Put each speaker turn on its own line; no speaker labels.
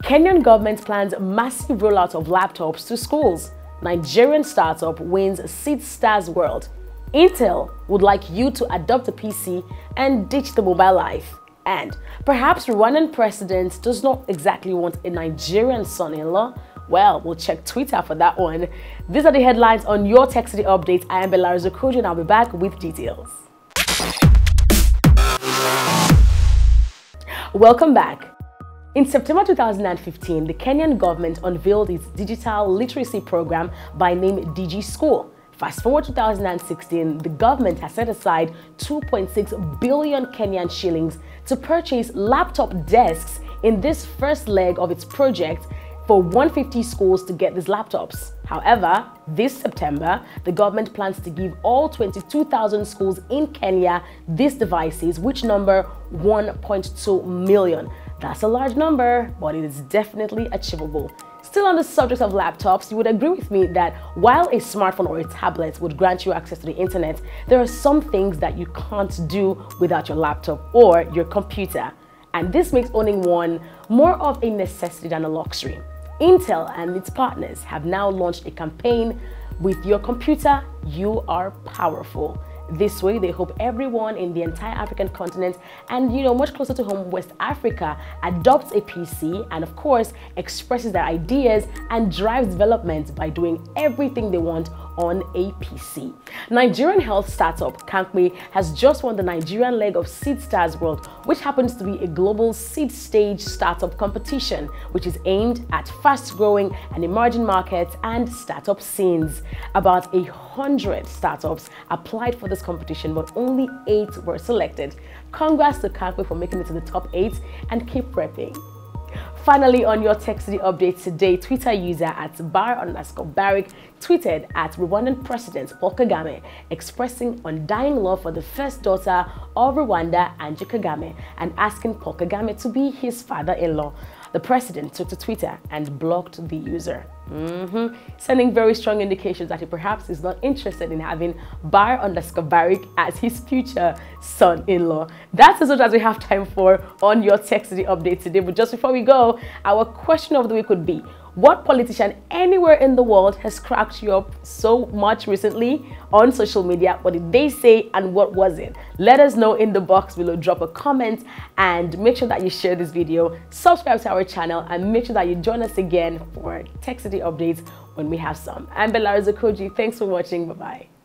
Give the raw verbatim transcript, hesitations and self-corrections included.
Kenyan government plans massive rollout of laptops to schools. Nigerian startup wins Seedstars World. Intel would like you to adopt a P C and ditch the mobile life. And perhaps Rwandan president does not exactly want a Nigerian son-in-law. Well, we'll check Twitter for that one. These are the headlines on your Tech City Update. I am Bella Aruzokoju and I'll be back with details. Welcome back. In September two thousand fifteen, the Kenyan government unveiled its digital literacy program by name Digi School. Fast forward to two thousand sixteen, the government has set aside two point six billion Kenyan shillings to purchase laptop desks in this first leg of its project for one hundred fifty schools to get these laptops. However, this September, the government plans to give all twenty-two thousand schools in Kenya these devices, which number one point two million. That's a large number, but it is definitely achievable. Still on the subject of laptops, you would agree with me that while a smartphone or a tablet would grant you access to the internet, there are some things that you can't do without your laptop or your computer. And this makes owning one more of a necessity than a luxury. Intel and its partners have now launched a campaign, "With your computer, you are powerful." This way, they hope everyone in the entire African continent and, you know, much closer to home, West Africa, adopts a P C and, of course, expresses their ideas and drives development by doing everything they want on a P C. Nigerian health startup Kankme has just won the Nigerian leg of Seedstars World, which happens to be a global seed stage startup competition, which is aimed at fast-growing and emerging markets and startup scenes. About a hundred startups applied for this competition, but only eight were selected. Congrats to Kankme for making it to the top eight, and keep prepping. Finally, on your Tech City Update today, Twitter user at bar underscore Barrick tweeted at Rwandan President Paul Kagame, expressing undying love for the first daughter of Rwanda, Angie Kagame, and asking Paul Kagame to be his father-in-law. The president took to Twitter and blocked the user, mm-hmm. sending very strong indications that he perhaps is not interested in having bar underscore Barrick as his future son-in-law. That's as much as we have time for on your Tech City Update today. But just before we go, our question of the week would be, what politician anywhere in the world has cracked you up so much recently on social media? What did they say and what was it? Let us know in the box below. Drop a comment and make sure that you share this video, subscribe to our channel, and make sure that you join us again for Tech City Updates when we have some. I'm Bella Aruzokoju. Thanks for watching. Bye-bye.